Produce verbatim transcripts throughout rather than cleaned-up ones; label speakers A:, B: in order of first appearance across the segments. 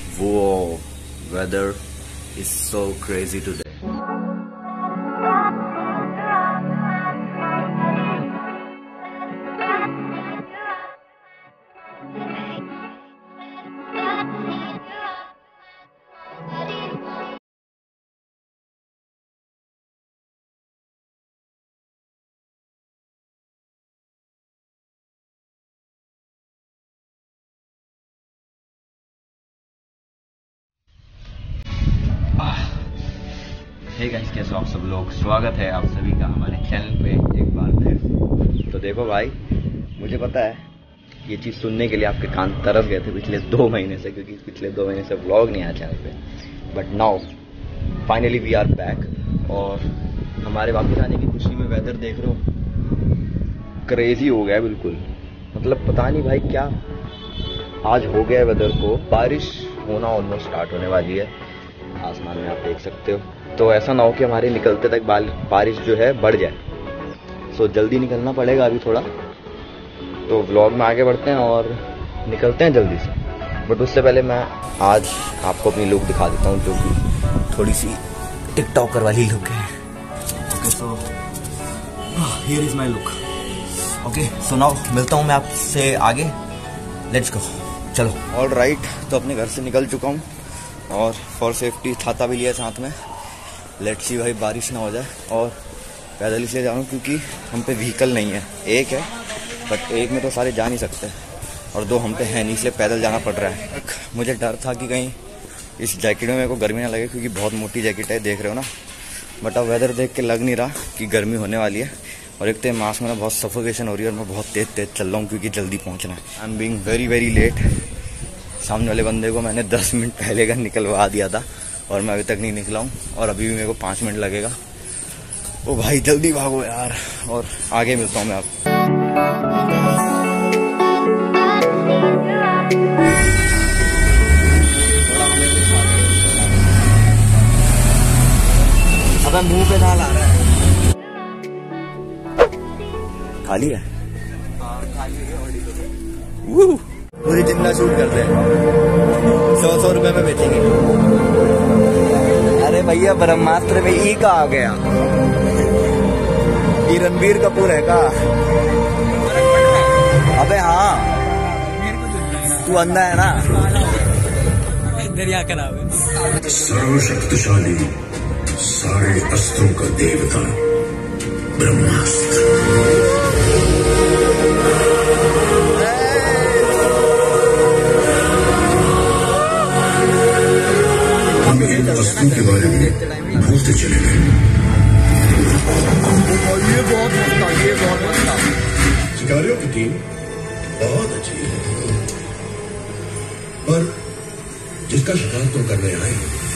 A: Whoa, weather is so crazy today. Hey guys, कैसे आप सब लोग। स्वागत है आप सभी का हमारे चैनल पे एक बार फिर। तो देखो भाई, मुझे पता है ये चीज़ सुनने के लिए आपके कान तरस गए थे पिछले दो महीने से, क्योंकि पिछले दो महीने से व्लॉग नहीं आया चैनल पे। But now finally we are back, और हमारे वापस आने की खुशी में वेदर देख रहे हो, क्रेजी हो गया बिल्कुल। मतलब पता नहीं भाई क्या आज हो गया वेदर को। बारिश होना ऑलमोस्ट स्टार्ट होने वाली है, आसमान में आप देख सकते हो। तो ऐसा ना हो कि हमारे निकलते तक बारिश जो है बढ़ जाए। सो जल्दी निकलना पड़ेगा अभी थोड़ा। तो व्लॉग में आगे बढ़ते हैं और निकलते हैं जल्दी से। बट उससे पहले मैं आज आपको अपनी लुक दिखा देता हूँ, जो कि थोड़ी सी टिकटॉकर वाली लुक है। Okay, so here is my look. Okay, so now मिलता हूँ मैं आपसे आगे। लेट्स गो, चलो। ऑल राइट, तो अपने घर से निकल चुका हूँ और फॉर सेफ्टी छाता भी लिया साथ में। लेट्स सी भाई बारिश ना हो जाए। और पैदल इसलिए जा रहा हूँ क्योंकि हम पे व्हीकल नहीं है। एक है, बट एक में तो सारे जा नहीं सकते, और दो हम पे है नहीं, इसलिए पैदल जाना पड़ रहा है। मुझे डर था कि कहीं इस जैकेट में मेरे को गर्मी ना लगे, क्योंकि बहुत मोटी जैकेट है, देख रहे हो ना। बट अब वेदर देख के लग नहीं रहा कि गर्मी होने वाली है। और एक तो मास्क में बहुत सफोकेशन हो रही है, और मैं बहुत तेज तेज चल रहा हूँ क्योंकि जल्दी पहुँचना है। I am being very very late. सामने वाले बंदे को मैंने दस मिनट पहले का निकलवा दिया था, और मैं अभी तक नहीं निकला हूँ, और अभी भी मेरे को पाँच मिनट लगेगा। ओ भाई जल्दी भागो यार, और आगे मिलता हूँ मैं आपको। अब मुंह पे दाल आ रहा है। खाली है, पूरी जितना शूट करते हैं, सौ सौ रुपए में बेचेंगे। अरे भैया, ब्रह्मास्त्र में ई का आ गया। ये रणबीर कपूर है का? अबे हाँ, तू अंधा है ना। दरिया खराब।
B: सर्वशक्तिशाली, सारे अस्त्रों का देवता ब्रह्मास्त्र। हम इन अस्त्रों के बारे में भूलते चले गए।
A: ये बहुत मस्त था, ये बहुत मस्त था।
B: शिकारियों की टीम बहुत अच्छी है, पर जिसका शिकार तो करने आए।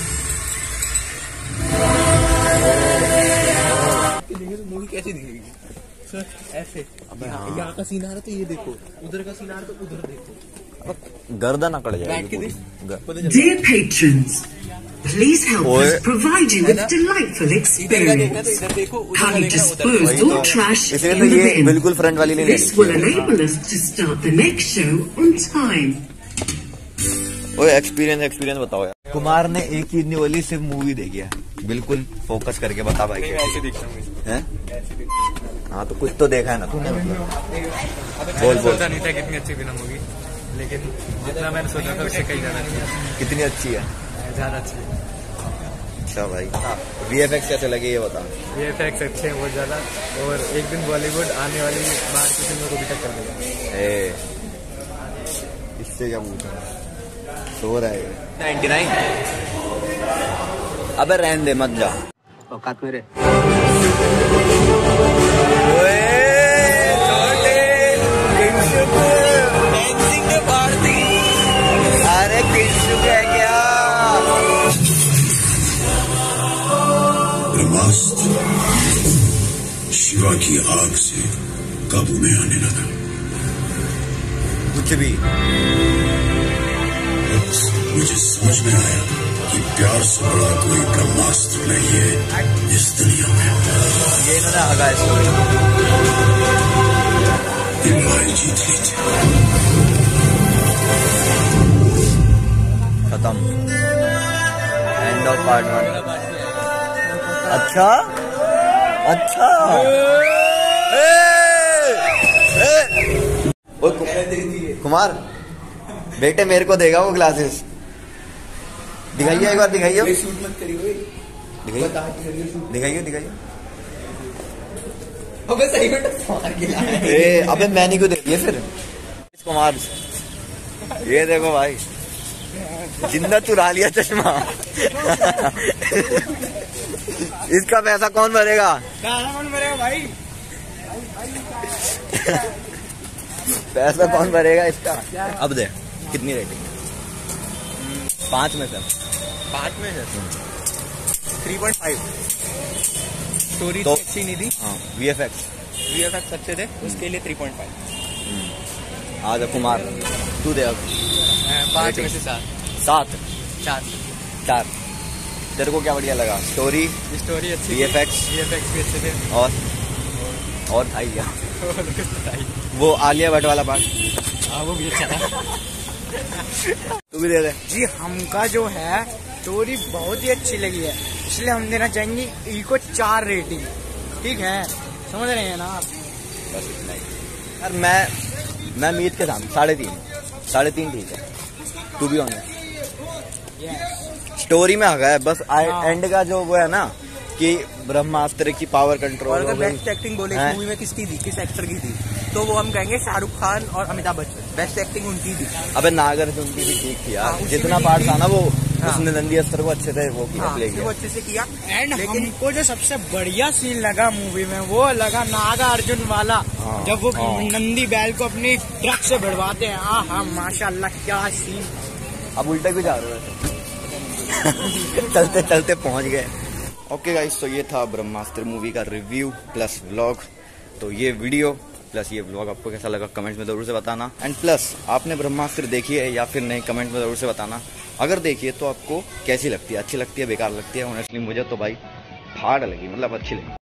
C: मूवी कैसी दिखेगी सर? ऐसे यहाँ का सीन आ रहा तो ये देखो, उधर का सीन आ रहा तो उधर देखो,
A: गर्दन अकड़ जाएगी।
D: Dear patrons, please help us provide you with delightful experience. Kindly dispose all trash in the bin.
A: बिल्कुल फ्रंट वाली नहीं।
D: This will enable us to start the next show on time.
A: ओए एक्सपीरियंस एक्सपीरियंस बताओ यार। कुमार ने एक चीज नहीं बोली, सिर्फ मूवी देखी है। बिल्कुल फोकस करके बता भाई।
C: ऐसे दिखता हूँ
A: हैं? हाँ तो कुछ तो देखा है ना तूने। मतलब बोल बोल।
C: सोचा नहीं था कितनी अच्छी फिल्म होगी, लेकिन जितना मैंने सोचा था उससे कहीं ज्यादा अच्छी है।
A: कितनी अच्छी है?
C: ज्यादा अच्छी है।
A: अच्छा भाई, वीएफएक्स कैसे लगे ये बता।
C: वीएफएक्स अच्छे हैं बहुत ज्यादा, और एक दिन बॉलीवुड आने वाली बाहर की फिल्मों को भी टक्कर देगा।
A: इससे क्या पूछा, सो रहा है नाइन्टी नाइन। अबे रहने दे, मत जा औकात मेरे। अरे किंशु है क्या?
B: ब्रह्मास्त्र शिवा की आग से काबू में आने लगा।
A: कुछ भी
B: मुझे समझ में आया कि प्यार से बड़ा कोई ब्रह्मास्त्र नहीं है इस दुनिया में।
A: ये इन्होंने हगा स्टोरी।
B: ये लड़ाई जीत ली थी।
A: खत्म, एंड ऑफ पार्ट वन। अच्छा अच्छा ए, ए, ओ, कुमार बेटे मेरे को देगा वो ग्लासेस, दिखाइए एक बार, दिखाइए
C: शूट मत करिए,
A: दिखाइए दिखाइए दिखाइए।
C: अबे सही में फाड़ गिला है।
A: ए अबे मैंने क्यों दे दिए फिर कुमार? ये देखो भाई, जिंदा चुरा लिया चश्मा। इसका पैसा कौन भरेगा?
C: कौन भरेगा भाई?
A: पैसा कौन भरेगा इसका? अब दे, कितनी रेटिंग? पांच में से
C: पाँच में से थ्री पॉइंट फाइव। स्टोरी
A: तो-
C: अच्छी नहीं थी,
A: हाँ, वीएफएक्स
C: वीएफएक्स अच्छे थे, उसके लिए थ्री पॉइंट फाइव।
A: आज कुमार तू दे अब।
C: पाँच में से सात।
A: सात
C: चार।
A: चार। तेरे को क्या बढ़िया लगा? स्टोरी,
C: स्टोरी अच्छी,
A: वीएफएक्स
C: वीएफएक्स भी अच्छे थे।
A: और और था ही क्या? वो आलिया भट्ट वाला पार्ट,
C: हाँ वो भी अच्छा था।
A: तू भी दे दे।
E: जी हमका जो है स्टोरी बहुत ही अच्छी लगी है, इसलिए हम देना चाहेंगे ई को चार रेटिंग। ठीक है, समझ रहे हैं ना आप?
A: बस इतना ही यार। मैं मैं मीत के साथ साढ़े तीन साढ़े तीन ठीक है, टू बी ऑनेस्ट। स्टोरी में आ गया बस, आई
E: हाँ।
A: एंड का जो वो है ना कि ब्रह्मास्त्र की पावर
C: और
A: कंट्रोल
C: अगर
A: हो गई।
C: बेस्ट एक्टिंग बोले
A: हैं?
C: इस मूवी में किसकी थी, किस एक्टर की थी, तो वो हम कहेंगे शाहरुख खान और अमिताभ बच्चन। बेस्ट एक्टिंग उनकी थी।
A: अबे नागार्जुन की भी ठीक थी
C: हाँ,
A: यार,
C: उसकी
A: जितना
C: भी
A: पार्ट
C: ठीक
A: था ना वो,
C: हाँ।
A: उसने नंदी अस्तर को अच्छे से वो किया,
C: हाँ,
A: प्ले
C: वो
A: किया।
C: अच्छे से किया।
E: एंड
C: लेकिन
E: हमको जो सबसे बढ़िया सीन लगा मूवी में वो लगा नागा अर्जुन वाला,
A: हाँ,
E: जब वो
A: हाँ।
E: नंदी बैल को अपनी ट्रक से भिड़वाते हैं। हाँ हाँ माशाल्लाह क्या सीन।
A: अब उल्टा भी जा रहे थे। चलते चलते पहुंच गए। ओके गाइस, तो ये था ब्रह्मास्त्र मूवी का रिव्यू प्लस व्लॉग। तो ये वीडियो प्लस ये व्लॉग आपको कैसा लगा कमेंट में जरूर से बताना। एंड प्लस आपने ब्रह्मास्त्र देखी है या फिर नहीं, कमेंट में जरूर से बताना। अगर देखिए तो आपको कैसी लगती है, अच्छी लगती है, बेकार लगती है? ऑनेस्टली मुझे तो भाई फाड़ लगी, मतलब अच्छी लगी।